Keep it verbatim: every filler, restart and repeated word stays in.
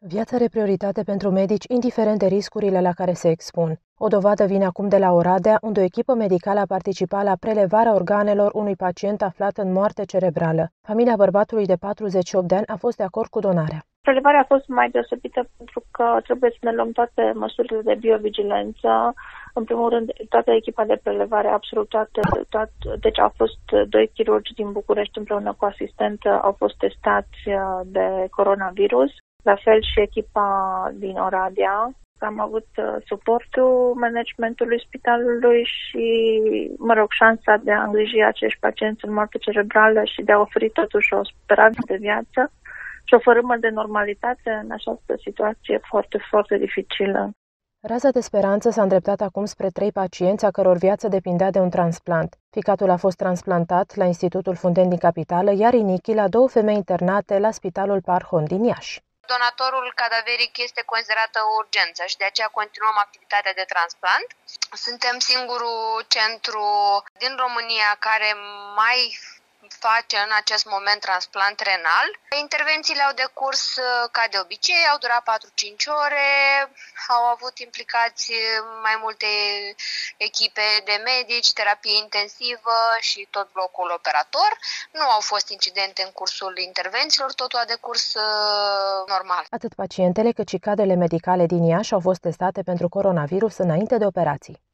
Viața are prioritate pentru medici, indiferent de riscurile la care se expun. O dovadă vine acum de la Oradea, unde o echipă medicală a participat la prelevarea organelor unui pacient aflat în moarte cerebrală. Familia bărbatului de patruzeci și opt de ani a fost de acord cu donarea. Prelevarea a fost mai deosebită pentru că trebuie să ne luăm toate măsurile de biovigilență. În primul rând, toată echipa de prelevare, absolut toate, toate, deci au fost doi chirurgi din București împreună cu asistentă, au fost testați de coronavirus. La fel și echipa din Oradea. Am avut suportul managementului spitalului și, mă rog, șansa de a îngriji acești pacienți în moarte cerebrală și de a oferi totuși o speranță de viață și o fărâmă de normalitate în această situație foarte, foarte dificilă. Raza de speranță s-a îndreptat acum spre trei pacienți a căror viață depindea de un transplant. Ficatul a fost transplantat la Institutul Fundeni din Capitală, iar Inichi la două femei internate la Spitalul Parhon din Iași. Donatorul cadaveric este considerată o urgență și de aceea continuăm activitatea de transplant. Suntem singurul centru din România care mai face în acest moment transplant renal. Intervențiile au decurs ca de obicei, au durat patru-cinci ore, au avut implicați mai multe echipe de medici, terapie intensivă și tot blocul operator. Nu au fost incidente în cursul intervențiilor, totul a decurs normal. Atât pacientele cât și cadrele medicale din Iași au fost testate pentru coronavirus înainte de operații.